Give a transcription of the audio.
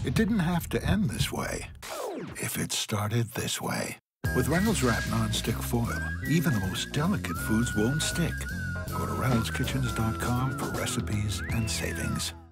It didn't have to end this way if it started this way. With Reynolds Wrap Non-Stick Foil, even the most delicate foods won't stick. Go to ReynoldsKitchens.com for recipes and savings.